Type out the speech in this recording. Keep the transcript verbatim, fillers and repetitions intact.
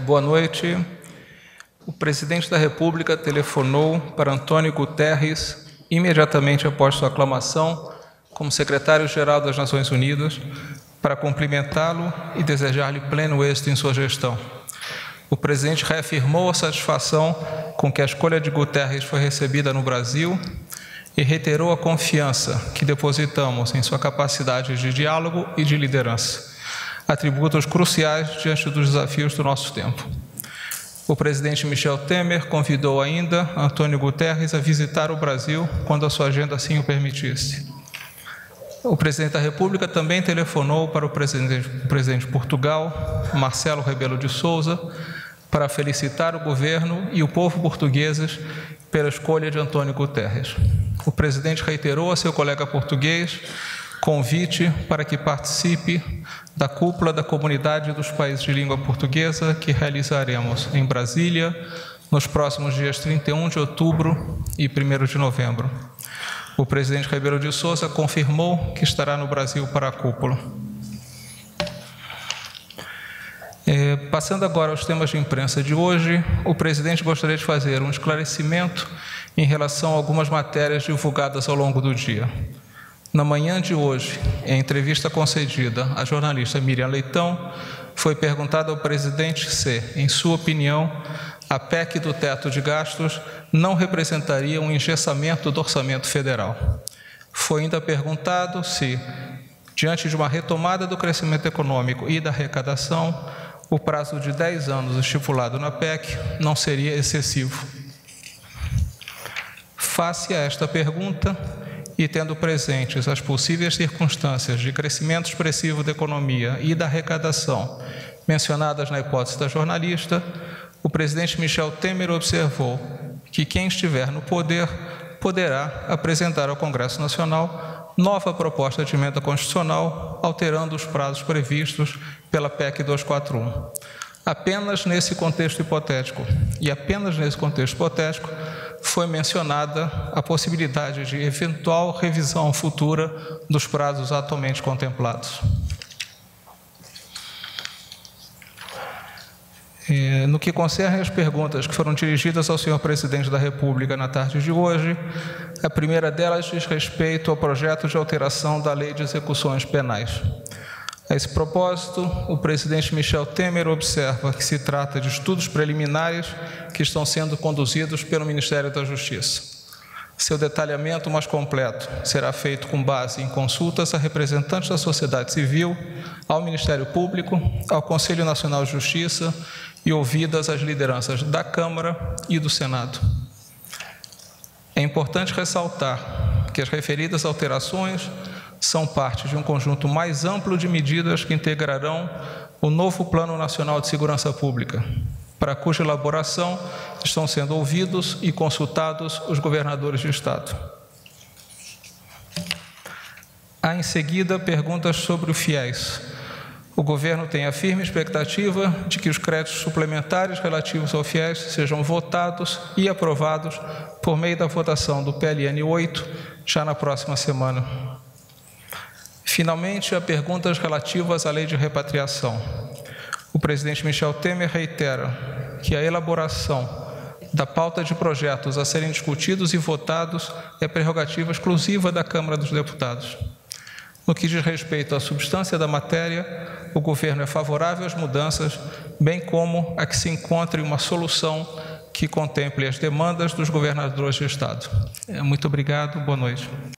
Boa noite. O presidente da República telefonou para Antônio Guterres imediatamente após sua aclamação como secretário-geral das Nações Unidas para cumprimentá-lo e desejar-lhe pleno êxito em sua gestão. O presidente reafirmou a satisfação com que a escolha de Guterres foi recebida no Brasil e reiterou a confiança que depositamos em sua capacidade de diálogo e de liderança, atributos cruciais diante dos desafios do nosso tempo. O presidente Michel Temer convidou ainda Antônio Guterres a visitar o Brasil quando a sua agenda assim o permitisse. O presidente da República também telefonou para o presidente, o presidente de Portugal, Marcelo Rebelo de Sousa, para felicitar o governo e o povo portugueses pela escolha de Antônio Guterres. O presidente reiterou a seu colega português convite para que participe da cúpula da Comunidade dos Países de Língua Portuguesa que realizaremos em Brasília nos próximos dias trinta e um de outubro e primeiro de novembro. O presidente Rebelo de Sousa confirmou que estará no Brasil para a cúpula. É, passando agora aos temas de imprensa de hoje, o presidente gostaria de fazer um esclarecimento em relação a algumas matérias divulgadas ao longo do dia. Na manhã de hoje, em entrevista concedida à jornalista Miriam Leitão, foi perguntado ao presidente se, em sua opinião, a P E C do teto de gastos não representaria um engessamento do orçamento federal. Foi ainda perguntado se, diante de uma retomada do crescimento econômico e da arrecadação, o prazo de dez anos estipulado na P E C não seria excessivo. Face a esta pergunta, e tendo presentes as possíveis circunstâncias de crescimento expressivo da economia e da arrecadação mencionadas na hipótese da jornalista, o presidente Michel Temer observou que quem estiver no poder poderá apresentar ao Congresso Nacional nova proposta de emenda constitucional, alterando os prazos previstos pela P E C duzentos e quarenta e um. Apenas nesse contexto hipotético, e apenas nesse contexto hipotético, foi mencionada a possibilidade de eventual revisão futura dos prazos atualmente contemplados. No que concerne às perguntas que foram dirigidas ao senhor presidente da República na tarde de hoje, a primeira delas diz respeito ao projeto de alteração da Lei de Execuções Penais. A esse propósito, o presidente Michel Temer observa que se trata de estudos preliminares que estão sendo conduzidos pelo Ministério da Justiça. Seu detalhamento mais completo será feito com base em consultas a representantes da sociedade civil, ao Ministério Público, ao Conselho Nacional de Justiça e ouvidas as lideranças da Câmara e do Senado. É importante ressaltar que as referidas alterações são parte de um conjunto mais amplo de medidas que integrarão o novo Plano Nacional de Segurança Pública, para cuja elaboração estão sendo ouvidos e consultados os governadores de Estado. Há, em seguida, perguntas sobre o FIES. O governo tem a firme expectativa de que os créditos suplementares relativos ao FIES sejam votados e aprovados por meio da votação do P L N oito já na próxima semana. Finalmente, há perguntas relativas à lei de repatriação. O presidente Michel Temer reitera que a elaboração da pauta de projetos a serem discutidos e votados é prerrogativa exclusiva da Câmara dos Deputados. No que diz respeito à substância da matéria, o governo é favorável às mudanças, bem como a que se encontre uma solução que contemple as demandas dos governadores de Estado. Muito obrigado, boa noite.